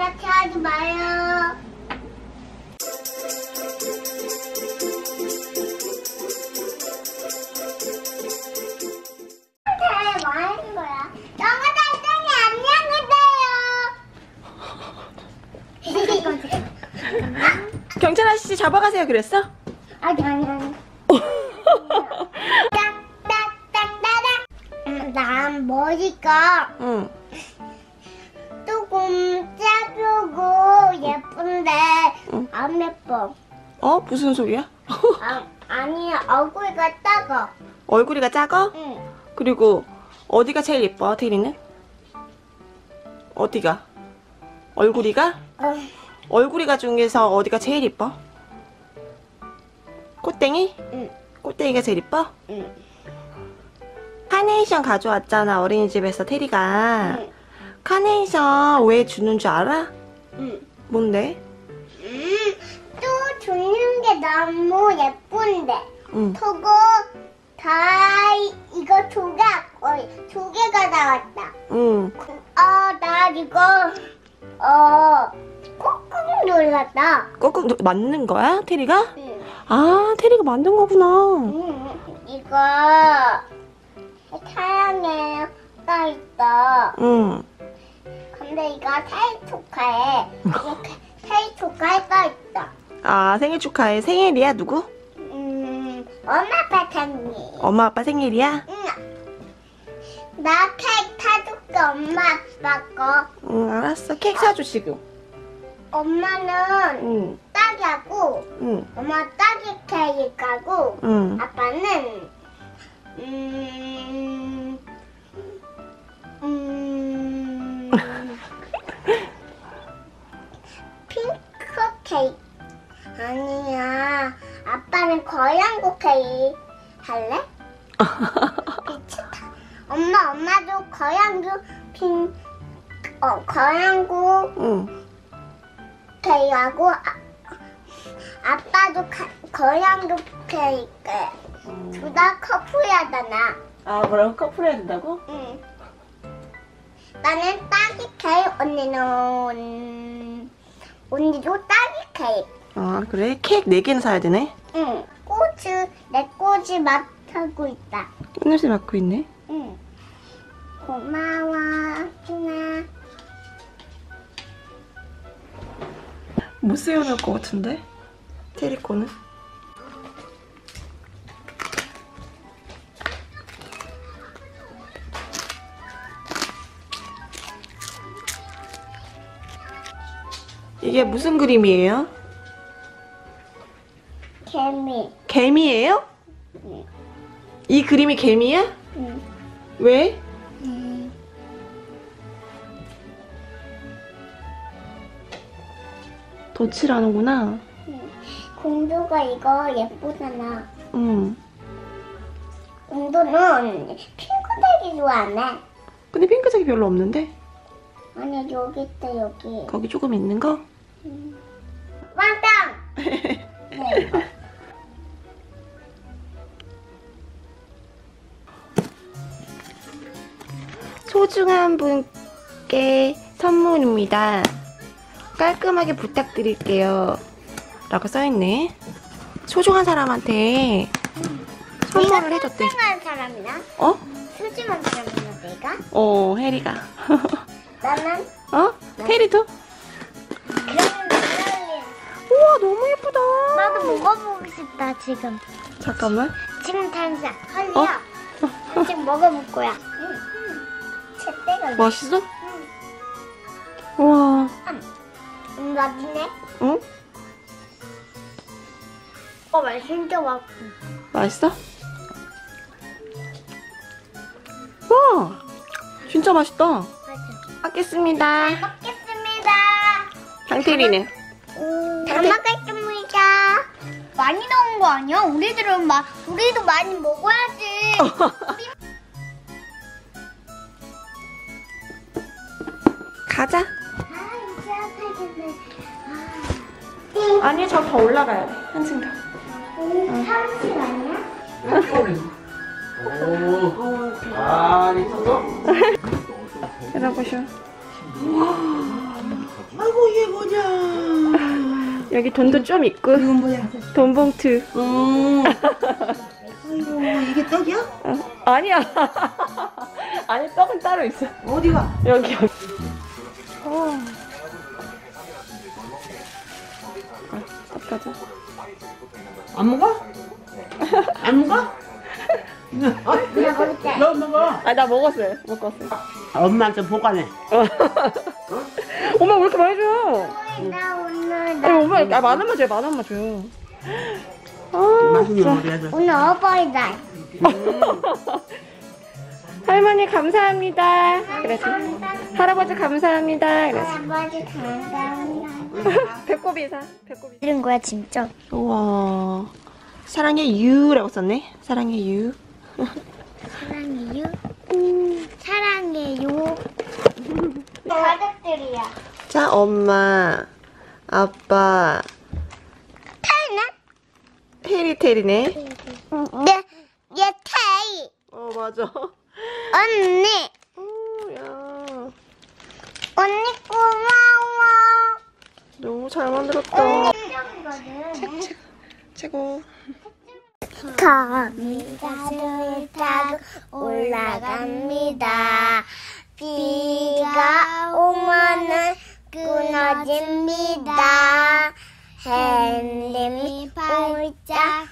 이렇게 하지 마요. 뭐 하는 거야? 너무 달성이 안녕하세요. 경찰 아저씨 잡아가세요 그랬어? 아니. 난 머리가 조금 작고 예쁜데 안 예뻐. 무슨 소리야? 아니 얼굴이 작아. 얼굴이가 작아? 응. 그리고 어디가 제일 예뻐 테리는? 어디가? 얼굴이가? 얼굴이가 중에서 어디가 제일 예뻐? 꽃땡이? 응. 꽃땡이가 제일 예뻐? 응. 카네이션 가져왔잖아 어린이집에서 테리가. 응. 카네이션 왜 주는 줄 알아? 응. 뭔데? 또 주는 게 너무 예쁜데. 응. 그거 다 이거 두 개가 나왔다. 응. 나 이거 꾹꾹 눌렀다. 꾹꾹 맞는 거야 테리가? 응. 아 테리가 만든 거구나. 이거 사랑해 써 있어. 응. 근데 이거 생일 축하해. 이렇게 생일 축하해 써 있어. 아 생일 축하해. 생일이야 누구? 엄마 아빠 생일. 엄마 아빠 생일이야? 응. 나 케이크 사줄게 엄마 아빠 거. 응 알았어. 케이크 사주시고. 엄마는 응. 딸기하고 응. 엄마 딸기 케이크하고 응. 아빠는 핑크 케이크. 아니야. 아빠는 거양고 케이크 할래? 미치다. 엄마도 거양고 거양고 응. 케이크하고 아빠도 거양고 케이크. 둘 다 커플이잖아. 아 뭐라고? 커플 해야 된다고? 응. 나는 딸기 케이크, 언니도 딸기 케이크. 아 그래? 케이크 4개나 사야 되네? 응. 내 꽃이 맡고 있다. 꽃냄새 맡고 있네. 응. 고마워, 준아. 못 세워놓을 것 같은데? 테리 거는? 이게 무슨 그림이에요? 개미. 개미예요? 응. 이 그림이 개미야? 응. 왜? 덧칠하는구나. 공주가 이거 예쁘잖아. 응. 공주는 핑크색이 좋아하네. 근데 핑크색이 별로 없는데? 아니 여기 있다 여기. 거기 조금 있는 거? 왕땅. 네. 이거. 소중한 분께 선물입니다. 깔끔하게 부탁드릴게요. 라고 써있네. 소중한 사람한테 선물을 해줬대. 소중한 사람이나? 어? 소중한 사람이나 내가? 혜리가. 나는? 테리도? 이러면 우와 너무 예쁘다. 나도 먹어보고 싶다 지금. 잠깐만. 지금 당장 할리야. 지금 먹어볼 거야. 제때가. 맛있어? 우와. 맛있네. 응? 진짜 맛있어. 맛있어? 와 진짜 맛있다. 맞아. 먹겠습니다. 먹겠습니다. 장태리는? 잘 먹겠습니다. 많이 나온 거 아니야? 우리도 많이 먹어야지. 가자. 아니 저 더 올라가야 돼. 한층 더. 30 아니야? 열어보셔. 아이고 이게 뭐냐. 여기 돈도 좀 있고. 이건 뭐야? 돈 봉투. 아이고 이게 떡이야? 아니야. 아니, 떡은 따로 있어. 어디가? 여기. 떡 가자. 안 먹어? 안 먹어? 나 먹자. 너 먹어. 아, 나 먹었어요. 먹었어요. 엄마한테 보관해. 엄마 왜 이렇게 많이 줘? 나 오늘 아니, 엄마, 아, 10,000원 줘요. 10,000원만 줘요. 아, 맛있는 머리 해서. 오늘 어버이날. 할머니 감사합니다. 그래서 할아버지 감사합니다. 그래서 할아버지 감사합니다. 배꼽이사. 배꼽이. 이런 거야 진짜. 우와. 사랑해 유라고 썼네. 사랑해 유. 사랑해요. 사랑해요. 가족들이야. 자, 엄마, 아빠, 타이나? 테리테리네. 얘 타이. 맞아. 언니. 야, 언니 고마워. 너무 잘 만들었다. 최고. 거미가를 타고 올라갑니다. 비가 오면은 끊어집니다. 햇님이 발짝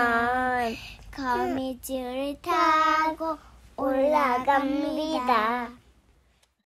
쏟아오르면 거미줄을 타고 올라갑니다.